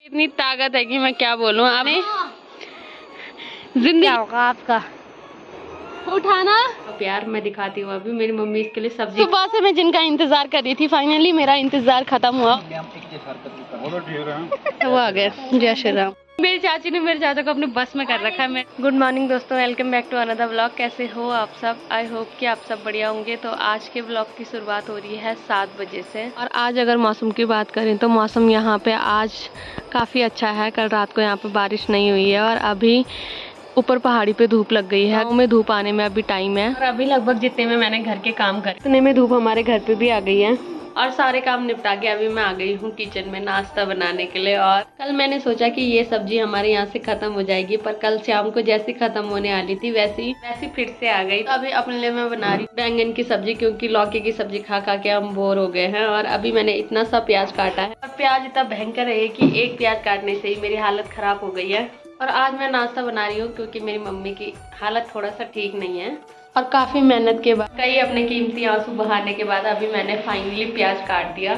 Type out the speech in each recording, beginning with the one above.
इतनी ताकत है कि मैं क्या बोलूँ। आपने जिंदगी होगा आपका उठाना प्यार मैं दिखाती हूँ। अभी मेरी मम्मी इसके लिए सब्जी, सुबह से मैं जिनका इंतजार कर रही थी, फाइनली मेरा इंतजार खत्म हुआ। वो आ गए। जय श्री राम। मेरी चाची ने मेरे चाचा को अपने बस में कर रखा है। मैं गुड मॉर्निंग दोस्तों, welcome back to another vlog. कैसे हो आप सब? आई होप कि आप सब बढ़िया होंगे। तो आज के व्लॉग की शुरुआत हो रही है 7 बजे से। और आज अगर मौसम की बात करें तो मौसम यहाँ पे आज काफ़ी अच्छा है। कल रात को यहाँ पे बारिश नहीं हुई है और अभी ऊपर पहाड़ी पे धूप लग गई है। गाँव में धूप आने में अभी टाइम है और अभी लगभग जितने में मैंने घर के काम करे उतने में धूप हमारे घर पे भी आ गई है। और सारे काम निपटा के अभी मैं आ गई हूँ किचन में नाश्ता बनाने के लिए। और कल मैंने सोचा कि ये सब्जी हमारे यहाँ से खत्म हो जाएगी, पर कल शाम को जैसी खत्म होने वाली थी वैसी फिर से आ गई। तो अभी अपने लिए मैं बना रही हूँ बैंगन की सब्जी, क्योंकि लौकी की सब्जी खा खा के हम बोर हो गए हैं। और अभी मैंने इतना सा प्याज काटा है और प्याज इतना भयंकर है कि एक प्याज काटने से ही मेरी हालत खराब हो गई है। और आज मैं नाश्ता बना रही हूँ क्योंकि मेरी मम्मी की हालत थोड़ा सा ठीक नहीं है। और काफ़ी मेहनत के बाद, कई अपने कीमती आंसू बहाने के बाद अभी मैंने फाइनली प्याज काट दिया।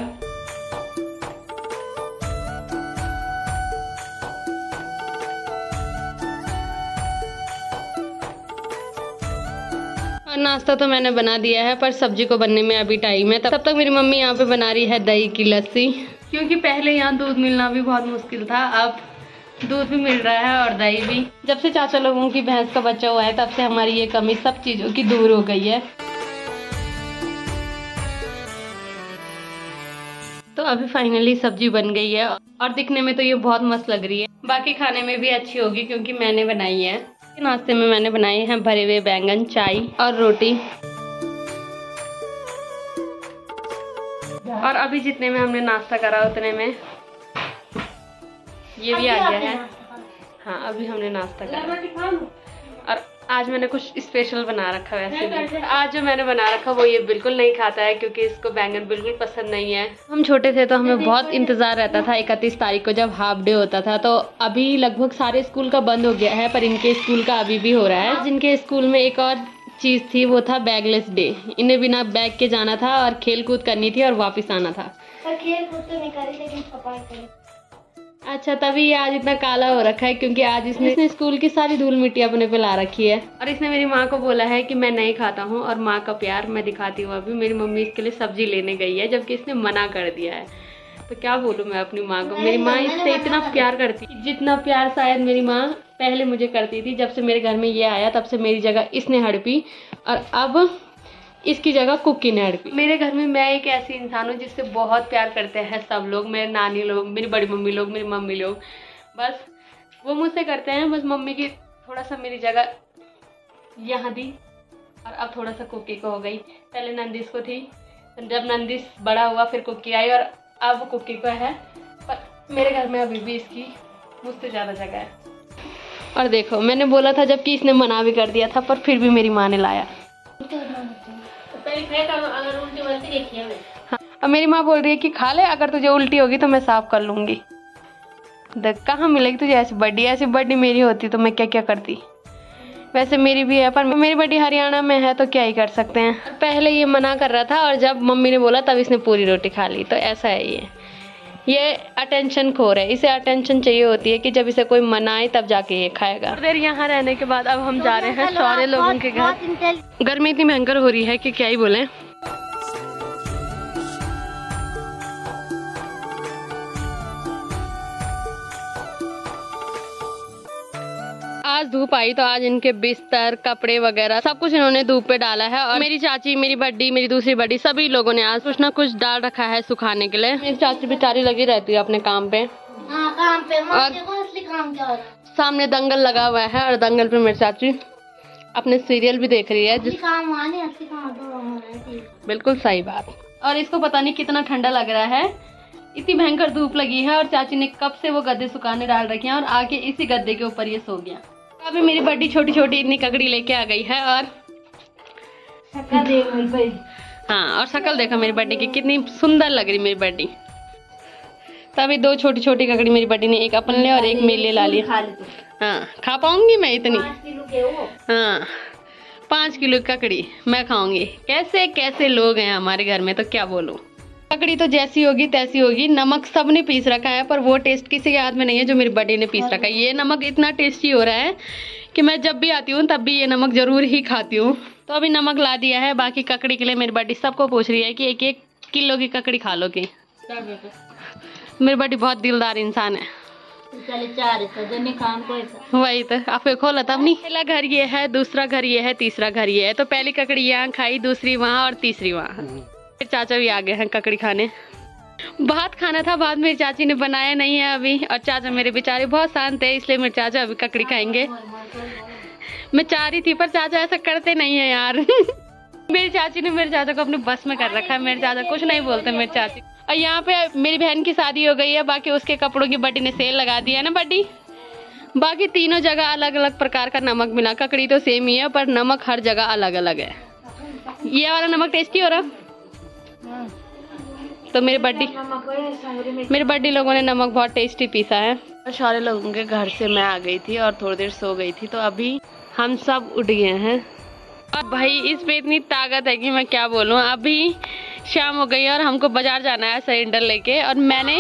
और नाश्ता तो मैंने बना दिया है, पर सब्जी को बनने में अभी टाइम है। तब तक मेरी मम्मी यहाँ पे बना रही है दही की लस्सी, क्योंकि पहले यहाँ दूध मिलना भी बहुत मुश्किल था, अब दूध भी मिल रहा है और दही भी। जब से चाचा लोगों की भैंस का बच्चा हुआ है तब से हमारी ये कमी सब चीजों की दूर हो गई है। तो अभी फाइनली सब्जी बन गई है और दिखने में तो ये बहुत मस्त लग रही है। बाकी खाने में भी अच्छी होगी क्योंकि मैंने बनाई है। नाश्ते में मैंने बनाए हैं भरे हुए बैंगन, चाय और रोटी। और अभी जितने में हमने नाश्ता करा उतने में ये भी आ गया है। हाँ, अभी हमने नाश्ता करा और आज मैंने कुछ स्पेशल बना रखा है। वैसे भी आज जो मैंने बना रखा वो ये बिल्कुल नहीं खाता है क्योंकि इसको बैंगन बिल्कुल पसंद नहीं है। हम छोटे थे तो हमें बहुत इंतजार रहता था 31 तारीख को जब हाफ डे होता था। तो अभी लगभग सारे स्कूल का बंद हो गया है, पर इनके स्कूल का अभी भी हो रहा है। जिनके स्कूल में एक और चीज़ थी वो था बैगलेस डे। इन्हें बिना बैग के जाना था और खेल कूद करनी थी और वापस आना था। खेल कूद तो नहीं करी, लेकिन सफाई करी। अच्छा, तभी ये आज इतना काला हो रखा है क्योंकि आज इसने स्कूल की सारी धूल मिट्टी अपने पे ला रखी है। और इसने मेरी माँ को बोला है कि मैं नहीं खाता हूँ और माँ का प्यार मैं दिखाती हूँ। अभी मेरी मम्मी इसके लिए सब्जी लेने गई है जबकि इसने मना कर दिया है। तो क्या बोलूँ मैं अपनी माँ को, मेरी माँ इससे इतना प्यार करती है जितना प्यार शायद मेरी माँ पहले मुझे करती थी। जब से मेरे घर में ये आया तब से मेरी जगह इसने हड़पी और अब इसकी जगह कुकी ने हड़पी। मेरे घर में मैं एक ऐसी इंसान हूँ जिससे बहुत प्यार करते हैं सब लोग, मेरे नानी लोग, मेरी बड़ी मम्मी लोग, मेरी मम्मी लोग। बस वो मुझसे करते हैं। बस मम्मी की थोड़ा सा मेरी जगह यहाँ दी और अब थोड़ा सा कुकी को हो गई। पहले नंदिस को थी, जब नंदिस बड़ा हुआ फिर कुकी आई और अब कुकी को है। पर मेरे घर में अभी भी इसकी मुझसे ज़्यादा जगह है। और देखो, मैंने बोला था जबकि इसने मना भी कर दिया था, पर फिर भी मेरी माँ ने लाया। अगर उल्टी बनती देखी है। हाँ, अब मेरी माँ बोल रही है कि खा ले, अगर तुझे उल्टी होगी तो मैं साफ कर लूंगी। देख कहाँ मिलेगी तुझे ऐसी बड्डी मेरी होती तो मैं क्या क्या करती। वैसे मेरी भी है, पर मेरी बड्डी हरियाणा में है तो क्या ही कर सकते हैं। पहले ये मना कर रहा था और जब मम्मी ने बोला तब इसने पूरी रोटी खा ली। तो ऐसा है ये अटेंशन खोर है। इसे अटेंशन चाहिए होती है कि जब इसे कोई मनाए तब जाके ये खाएगा। देर यहाँ रहने के बाद अब हम जा रहे हैं सारे लोगों के घर। गर्मी इतनी भयंकर हो रही है कि क्या ही बोले। आज धूप आई तो आज इनके बिस्तर, कपड़े वगैरह सब कुछ इन्होंने धूप पे डाला है। और मेरी चाची, मेरी बड्डी, मेरी दूसरी बड्डी, सभी लोगों ने आज कुछ ना कुछ डाल रखा है सुखाने के लिए। मेरी चाची बेचारी लगी रहती है अपने काम पे। काम पे और काम क्या सामने दंगल लगा हुआ है और दंगल पे मेरी चाची अपने सीरियल भी देख रही है। बिल्कुल सही बात। और इसको पता नहीं कितना ठंडा लग रहा है, इतनी भयंकर धूप लगी है और चाची ने कब से वो गद्दे सुखाने डाल रखे हैं और आके इसी गद्दे के ऊपर ये सो गया। अभी मेरी बड्डी छोटी छोटी इतनी ककड़ी लेके आ गई है और हाँ, और शक्ल देखो मेरी बड्डी की कितनी सुंदर लग रही मेरी बड्डी। तभी 2 छोटी छोटी ककड़ी मेरी बड्डी ने एक अपन ले और एक मेरे लिए ला लिया। हाँ, खा पाऊंगी मैं इतनी? हाँ, 5 किलो ककड़ी मैं खाऊंगी। कैसे कैसे लोग हैं हमारे घर में तो क्या बोलूं। ककड़ी तो जैसी होगी तैसी होगी, नमक सबने पीस रखा है पर वो टेस्ट किसी के हाथ में नहीं है जो मेरी बड़ी ने पीस रखा है। ये नमक इतना टेस्टी हो रहा है कि मैं जब भी आती हूँ तब भी ये नमक जरूर ही खाती हूँ। तो अभी नमक ला दिया है, बाकी ककड़ी के लिए मेरी बड़ी सबको पूछ रही है कि 1-1 किलो की ककड़ी खा लो की। मेरी बड़ी बहुत दिलदार इंसान है। वही तो आपको खोला तब नहीं। पहला घर ये है, दूसरा घर ये है, तीसरा घर ये है। तो पहली ककड़ी यहाँ खाई, दूसरी वहाँ और तीसरी वहाँ। फिर चाचा भी आ गए हैं ककड़ी खाने। भात खाना था, भात मेरी चाची ने बनाया नहीं है अभी, और चाचा मेरे बेचारे बहुत शांत है, इसलिए मेरे चाचा अभी ककड़ी खाएंगे। मैं चाह रही थी पर चाचा ऐसा करते नहीं है यार। मेरी चाची ने मेरे चाचा को अपने बस में कर रखा है, मेरे चाचा कुछ नहीं बोलते मेरे चाची। और यहाँ पे मेरी बहन की शादी हो गई है, बाकी उसके कपड़ों की बड्डी ने सेल लगा दी है ना बड्डी। बाकी तीनों जगह अलग अलग प्रकार का नमक मिला, ककड़ी तो सेम ही है पर नमक हर जगह अलग अलग है। ये वाला नमक टेस्टी हो रहा। तो मेरे बड्डी लोगों ने नमक बहुत टेस्टी पीसा है। और सारे लोगों के घर से मैं आ गई थी और थोड़ी देर सो गई थी, तो अभी हम सब उठ गए हैं। और भाई इसमें इतनी ताकत है कि मैं क्या बोलूँ। अभी शाम हो गई है और हमको बाजार जाना है सिलेंडर लेके, और मैंने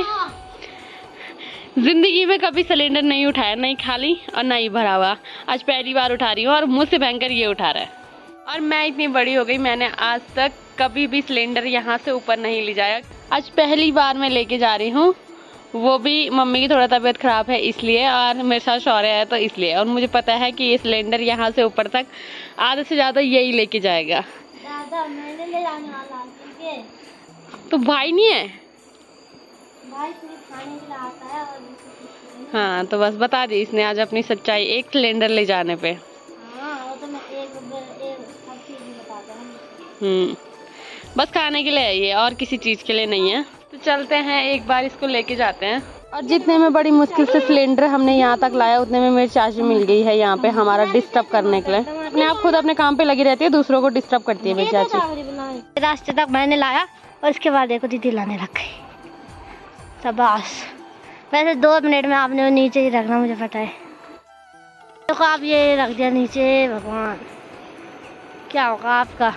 जिंदगी में कभी सिलेंडर नहीं उठाया, नहीं खाली और नहीं भरा हुआ। आज पहली बार उठा रही हूँ और मुझसे भयंकर ये उठा रहा है। और मैं इतनी बड़ी हो गई, मैंने आज तक कभी भी सिलेंडर यहाँ से ऊपर नहीं ले जाया। आज पहली बार मैं लेके जा रही हूँ, वो भी मम्मी की थोड़ा तबीयत खराब है इसलिए, और मेरे साथ शौर्य है तो इसलिए। और मुझे पता है कि ये सिलेंडर यहाँ से ऊपर तक आधे से ज़्यादा यही लेके जाएगा। दादा मैंने ले जाने वाला है। तो भाई नहीं है? भाई सिर्फ खाने के लिए आता है और हाँ तो बस बता दी इसने आज अपनी सच्चाई एक सिलेंडर ले जाने पे। हाँ वो तो मैं एक हर चीज़ बताता हूँ। बस खाने के लिए है ये, और किसी चीज़ के लिए नहीं है। तो चलते हैं एक बार इसको लेके जाते हैं। और जितने में बड़ी मुश्किल से सिलेंडर हमने यहाँ तक लाया, उतने में मेरी चाची मिल गई है यहाँ पे हमारा डिस्टर्ब करने के लिए। अपने आप खुद अपने काम पे लगी रहती है, दूसरों को डिस्टर्ब करती है मेरी चाची। रास्ते तक मैंने लाया और उसके बाद देखो दीदी लाने लग गई। शाबाश। वैसे 2 मिनट में आपने वो नीचे ही रखना, मुझे पता है। देखो आप ये रख दिया नीचे, भगवान क्या होगा आपका।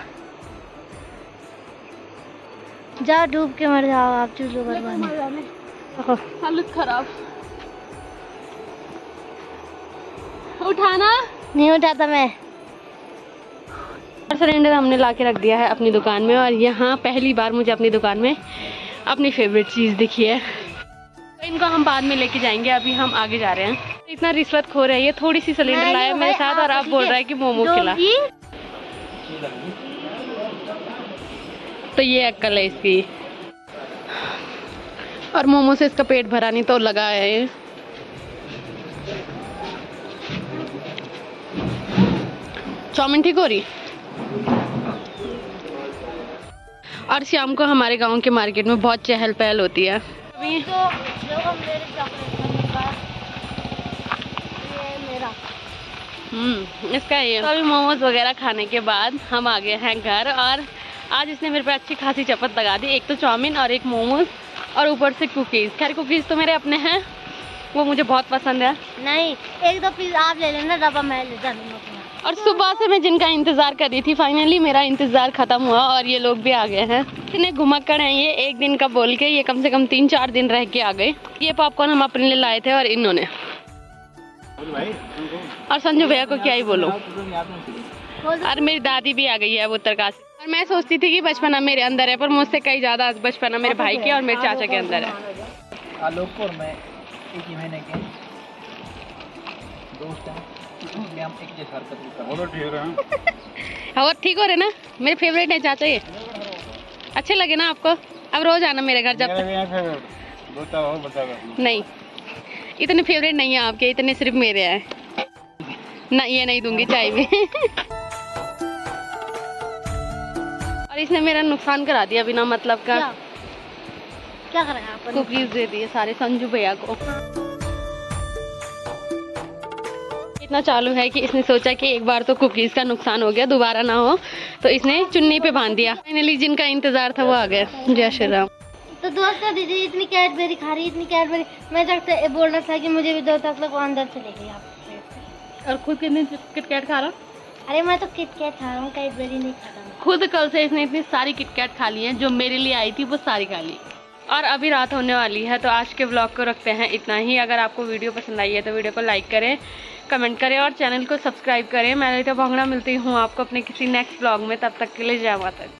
जा डूब के मर जाओ आप, चूल्हो बरबाद। हालत खराब। उठाना नहीं उठाता मैं। सिलेंडर हमने लाके रख दिया है अपनी दुकान में, और यहाँ पहली बार मुझे अपनी दुकान में अपनी फेवरेट चीज़ दिखी है। तो इनको हम बाद में लेके जाएंगे, अभी हम आगे जा रहे हैं। इतना रिश्वत खो रहा है ये, थोड़ी सी सिलेंडर लाया मेरे साथ और आप बोल रहा है कि मोमो खिला। तो ये अक्ल है इसकी। और मोमो से इसका पेट भरा नहीं तो लगा है। चाउमीन ठीक हो रही। और शाम को हमारे गांव के मार्केट में बहुत चहल पहल होती है। अभी इसका ये। तो अभी मोमोज वगैरह खाने के बाद हम आ गए हैं घर, और आज इसने मेरे पे अच्छी खासी चपत लगा दी। एक तो चाउमीन और एक मोमोज और ऊपर से कुकीज़। खैर कुकीज़ तो मेरे अपने हैं, वो मुझे बहुत पसंद है। नहीं 1-2 पीस आप ले लेना, डब्बा मैं ले जाऊंगा। और सुबह से मैं जिनका इंतज़ार कर रही थी, फाइनली मेरा इंतज़ार ख़त्म हुआ और ये लोग भी आ गए हैं। इतने घुमक्कड़ हैं ये, एक दिन का बोल के ये कम से कम 3-4 दिन रह के आ गए। ये पॉपकॉर्न हम अपने लिए लाए थे और इन्होंने। और संजू भैया को क्या ही बोलूं। और मेरी दादी भी आ गई है उत्तरकाशी। और मैं सोचती थी कि बचपना मेरे अंदर है, पर मुझसे कई ज़्यादा बचपना मेरे भाई के और मेरे चाचा के अंदर है। आलोकपुर में 1 महीने के दोस्त हैं, इसलिए हम एक जैसा हरकत और ठीक हो रहे ना। मेरे फेवरेट है चाचा ये, अच्छे लगे ना आपको। अब रोज आना मेरे घर जब तक। नहीं इतने फेवरेट नहीं है आपके, इतने सिर्फ मेरे हैं ना। ये नहीं दूंगी चाय भी। और इसने मेरा नुकसान करा दिया बिना मतलब का। क्या करेगा आप? कुकीज दे दिए सारे संजू भैया को। इतना चालू है कि इसने सोचा कि एक बार तो कुकीज का नुकसान हो गया, दोबारा ना हो, तो इसने चुन्नी पे बांध दिया। फाइनली जिनका इंतजार था वो आ गए। जय श्री राम। तो दोस्तों दीदी इतनी कैडबेरी खा रही, इतनी कैडबेरी, मैं तक बोल रहा था कि मुझे भी 2 तक लोग अंदर चले गए आप। और खुद कितनी किटकैट खा रहा? अरे मैं तो किटकैट खा रहा हूँ, कैडबरी नहीं खाता मैं। खुद कल से इसने इतनी सारी किटकैट खा ली है, जो मेरे लिए आई थी वो सारी खा ली। और अभी रात होने वाली है, तो आज के व्लॉग को रखते हैं इतना ही। अगर आपको वीडियो पसंद आई है तो वीडियो को लाइक करें, कमेंट करें और चैनल को सब्सक्राइब करें। मैं ललिता भांगड़ा मिलती हूँ आपको अपने किसी नेक्स्ट व्लॉग में। तब तक के लिए जय माता दी।